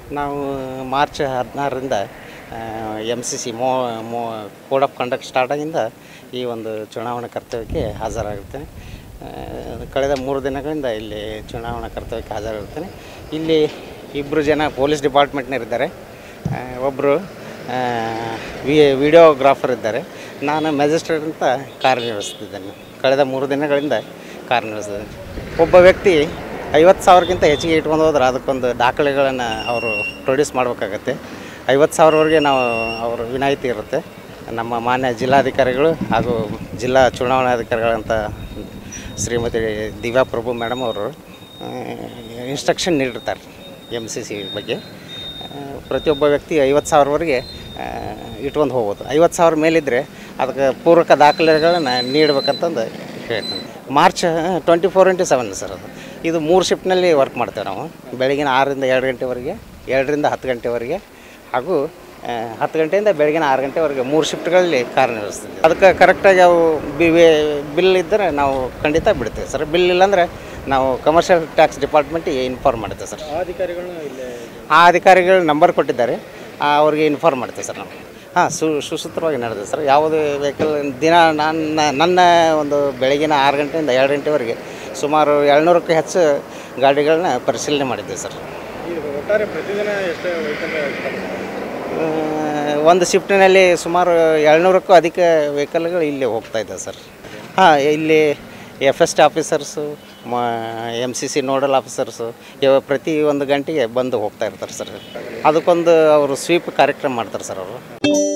ನಾವು ಮಾರ್ಚ್ 16ರಿಂದ MCC code of conduct start ಆಗಿಂದ ಈ ಒಂದು ಚುನಾವಣಾ ಕರ್ತವ್ಯಕ್ಕೆ ಹಾಜರಾಗುತ್ತೇನೆ. ಕಳೆದ 3 ದಿನಗಳಿಂದ ಇಲ್ಲಿ ಚುನಾವಣಾ ಕರ್ತವ್ಯಕ್ಕೆ ಹಾಜರಾಗುತ್ತೇನೆ. ಇಲ್ಲಿ 2 ಜನ ಪೊಲೀಸ್ ಡಿಪಾರ್ಟ್ಮೆಂಟ್ನವರಿದ್ದಾರೆ, ಒಬ್ಬರು ವಿಡಿಯೋಗ್ರಾಫರ್ ಇದ್ದಾರೆ. ನಾನು ಮ್ಯಾಜಿಸ್ಟ್ರೇಟ್ ಅಂತ ಕಾರ್ಯನಿರ್ವಹಿಸ್ತಿದ್ದೇನೆ. ಕಳೆದ 3 ದಿನಗಳಿಂದ ಕಾರ್ಯನಿರ್ವಹಿಸ್ತಿದ್ದೇನೆ. ಒಬ್ಬ ವ್ಯಕ್ತಿ 50,000ಕ್ಕಿಂತ ಹೆಚ್ಚಿಗೆ ಇಟ್ಕೊಂಡು ಹೋದ್ರೆ ಅದಕ್ಕೊಂದು ದಾಖಲೆಗಳನ್ನು ಅವರು ಪ್ರೊಡ್ಯೂಸ್ ಮಾಡಬೇಕಾಗತ್ತೆ. 50,000ವರೆಗೆ ನಾವು ಅವರು ವಿನಾಯಿತಿ ಇರುತ್ತೆ. ನಮ್ಮ ಮಾನ್ಯ ಜಿಲ್ಲಾಧಿಕಾರಿಗಳು ಹಾಗೂ ಜಿಲ್ಲಾ ಚುನಾವಣಾಧಿಕಾರಿಗಳಂತ ಶ್ರೀಮತಿ ದಿವ್ಯಾ ಪ್ರಭು ಮೇಡಮ್ ಅವರು ಇನ್ಸ್ಟ್ರಕ್ಷನ್ ನೀಡಿರ್ತಾರೆ MCC ಬಗ್ಗೆ. ಪ್ರತಿಯೊಬ್ಬ ವ್ಯಕ್ತಿ 50,000ವರೆಗೆ ಇಟ್ಕೊಂಡು ಹೋಗ್ಬೋದು. 50,000 ಮೇಲಿದ್ದರೆ ಅದಕ್ಕೆ ಪೂರಕ ದಾಖಲೆಗಳನ್ನು ನೀಡಬೇಕಂತಂದು ಹೇಳ್ತೀನಿ. ಮಾರ್ಚ್ 24x7 ಸರ್ ಅದು. ಇದು 3 ಶಿಫ್ಟ್ನಲ್ಲಿ ವರ್ಕ್ ಮಾಡ್ತೇವೆ ನಾವು. ಬೆಳಗಿನ 6ರಿಂದ 2 ಗಂಟೆವರೆಗೆ, 2ರಿಂದ 10 ಗಂಟೆವರೆಗೆ, ಹಾಗೂ 10 ಗಂಟೆಯಿಂದ ಬೆಳಗಿನ 6 ಗಂಟೆವರೆಗೆ 3 ಶಿಫ್ಟ್ಗಳಲ್ಲಿ ಕಾರ್ಯನಿರ್ವಹಿಸ್ತೀವಿ. ಅದಕ್ಕೆ ಕರೆಕ್ಟಾಗಿ ಅವು ಬಿಲ್ ಇದ್ದರೆ ನಾವು ಖಂಡಿತ ಬಿಡ್ತೇವೆ ಸರ್. ಬಿಲ್ ಇಲ್ಲಾಂದರೆ ನಾವು ಕಮರ್ಷಿಯಲ್ ಟ್ಯಾಕ್ಸ್ ಡಿಪಾರ್ಟ್ಮೆಂಟಿಗೆ ಇನ್ಫಾರ್ಮ್ ಮಾಡ್ತೇವೆ ಸರ್. ಆ ಅಧಿಕಾರಿಗಳು ನಂಬರ್ ಕೊಟ್ಟಿದ್ದಾರೆ, ಅವ್ರಿಗೆ ಇನ್ಫಾರ್ಮ್ ಮಾಡ್ತೇವೆ ಸರ್ ನಾವು. ಸುಸೂತ್ರವಾಗಿ ನಡೆದಿದೆ ಸರ್. ಯಾವುದೇ ವೆಹಿಕಲ್ ದಿನ ನನ್ನ ಒಂದು ಬೆಳಗಿನ 6 ಗಂಟೆಯಿಂದ 2 ಗಂಟೆವರೆಗೆ ಸುಮಾರು 700ಕ್ಕೂ ಹೆಚ್ಚು ಗಾಡಿಗಳನ್ನ ಪರಿಶೀಲನೆ ಮಾಡಿದ್ದೇವೆ ಸರ್. ಒಟ್ಟಾರೆ ಪ್ರತಿದಿನ ಎಷ್ಟು ಒಂದು ಶಿಫ್ಟಿನಲ್ಲಿ ಸುಮಾರು 700ಕ್ಕೂ ಅಧಿಕ ವೆಹಿಕಲ್ಗಳು ಇಲ್ಲಿ ಹೋಗ್ತಾಯಿದ್ದಾವೆ ಸರ್. ಇಲ್ಲಿ FST officers, MCC nodal officers ಪ್ರತಿ 1 ಗಂಟೆಗೆ ಬಂದು ಹೋಗ್ತಾ ಇರ್ತಾರೆ ಸರ್. ಅದಕ್ಕೊಂದು ಅವರು ಸ್ವೀಪ್ ಕಾರ್ಯಕ್ರಮ ಮಾಡ್ತಾರೆ ಸರ್ ಅವರು.